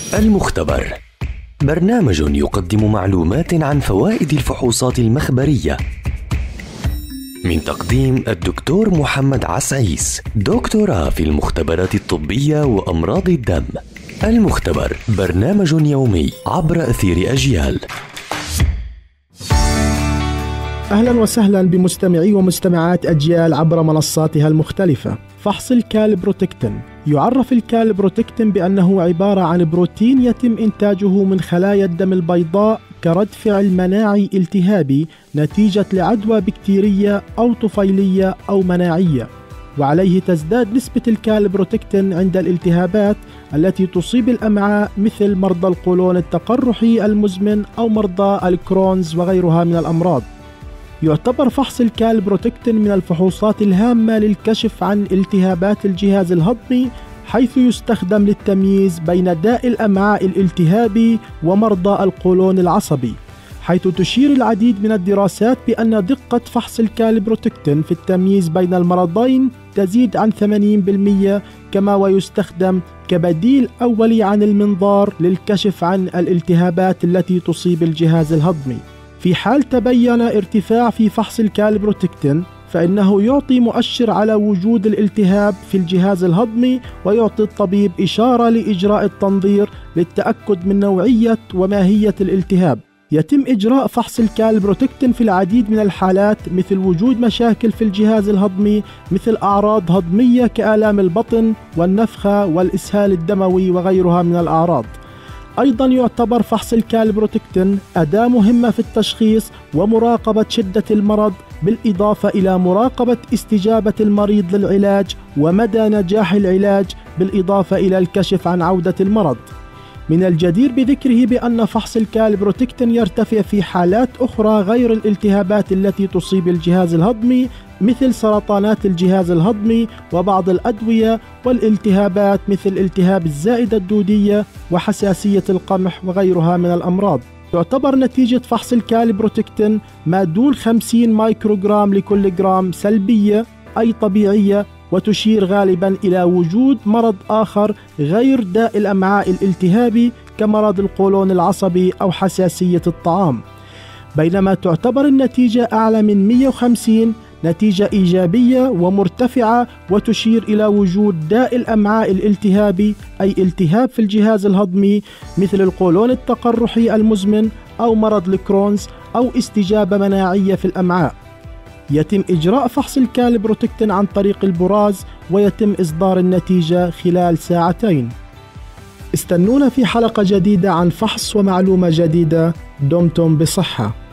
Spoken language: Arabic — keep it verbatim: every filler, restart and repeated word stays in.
المختبر برنامج يقدم معلومات عن فوائد الفحوصات المخبرية، من تقديم الدكتور محمد عسعيس، دكتوراه في المختبرات الطبية وأمراض الدم. المختبر برنامج يومي عبر أثير أجيال. أهلا وسهلا بمستمعي ومستمعات أجيال عبر منصاتها المختلفة. فحص الكالبروتكتين. يعرف الكالبروتكتين بأنه عبارة عن بروتين يتم إنتاجه من خلايا الدم البيضاء كرد فعل مناعي التهابي نتيجة لعدوى بكتيرية أو طفيلية أو مناعية، وعليه تزداد نسبة الكالبروتكتين عند الالتهابات التي تصيب الأمعاء مثل مرضى القولون التقرحي المزمن أو مرضى الكرونز وغيرها من الأمراض. يعتبر فحص الكالبروتكتين من الفحوصات الهامة للكشف عن التهابات الجهاز الهضمي، حيث يستخدم للتمييز بين داء الأمعاء الالتهابي ومرضى القولون العصبي، حيث تشير العديد من الدراسات بأن دقة فحص الكالبروتكتين في التمييز بين المرضين تزيد عن ثمانين بالمئة، كما ويستخدم كبديل أولي عن المنظار للكشف عن الالتهابات التي تصيب الجهاز الهضمي. في حال تبين ارتفاع في فحص الكالبروتكتين فإنه يعطي مؤشر على وجود الالتهاب في الجهاز الهضمي، ويعطي الطبيب إشارة لإجراء التنظير للتأكد من نوعية وماهية الالتهاب. يتم إجراء فحص الكالبروتكتين في العديد من الحالات، مثل وجود مشاكل في الجهاز الهضمي مثل أعراض هضمية كآلام البطن والنفخة والإسهال الدموي وغيرها من الأعراض. أيضا يعتبر فحص الكالبروتكتين أداة مهمة في التشخيص ومراقبة شدة المرض، بالإضافة إلى مراقبة استجابة المريض للعلاج ومدى نجاح العلاج، بالإضافة إلى الكشف عن عودة المرض. من الجدير بذكره بأن فحص الكالبروتكتين يرتفع في حالات أخرى غير الالتهابات التي تصيب الجهاز الهضمي، مثل سرطانات الجهاز الهضمي وبعض الأدوية، والالتهابات مثل التهاب الزائدة الدودية وحساسية القمح وغيرها من الأمراض. تعتبر نتيجة فحص الكالبروتكتين ما دون خمسين مايكروغرام لكل جرام سلبية أي طبيعية، وتشير غالبا إلى وجود مرض آخر غير داء الأمعاء الالتهابي كمرض القولون العصبي أو حساسية الطعام. بينما تعتبر النتيجة أعلى من مئة وخمسين نتيجة إيجابية ومرتفعة، وتشير إلى وجود داء الأمعاء الالتهابي أي التهاب في الجهاز الهضمي مثل القولون التقرحي المزمن أو مرض الكرونز أو استجابة مناعية في الأمعاء. يتم إجراء فحص الكالبروتكتين عن طريق البراز، ويتم إصدار النتيجة خلال ساعتين. استنونا في حلقة جديدة عن فحص ومعلومة جديدة. دمتم بصحة.